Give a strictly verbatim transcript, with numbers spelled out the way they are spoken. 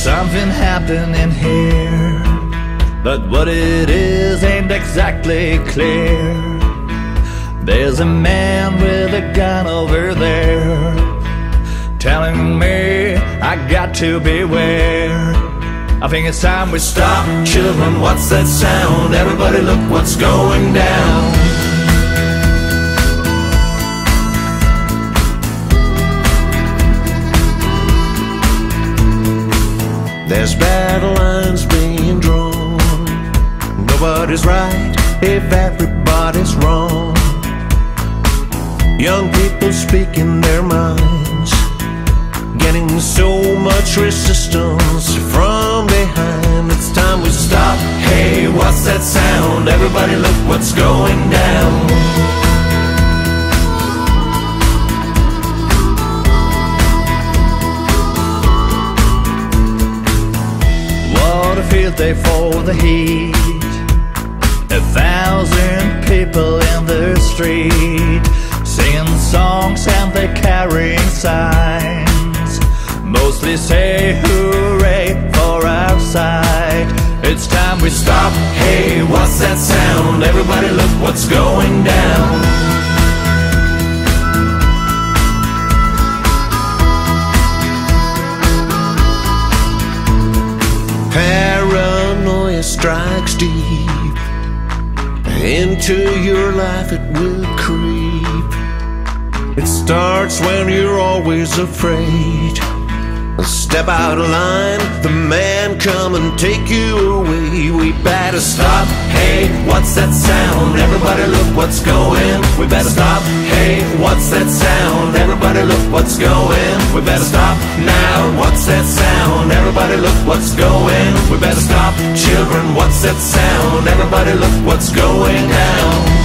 something happening here, but what it is ain't exactly clear. There's a man with a gun over there, telling me I got to beware. I think it's time we stop. Children, what's that sound? Everybody look what's going down. There's battle lines being drawn. Nobody's right if everybody's wrong. Young people speaking their minds, getting so much resistance from behind. It's time we stop. Hey, what's that sound? Everybody look what's going down. What a field day for the heat. A thousand people in the street, singing songs and they're carrying signs, mostly say hooray for our side. It's time we stop. Hey, what's that sound? Everybody look what's going down. Paranoia strikes deep into your life, it will creep. It starts when you're always afraid. Step out of line, the man come and take you away. We better stop. Hey, what's that sound? Everybody look what's going. We better stop. Hey, what's that sound? Everybody look what's going. We better stop now. What's that sound? Everybody look what's going. We better stop. Children, what's that sound? Everybody look what's going down.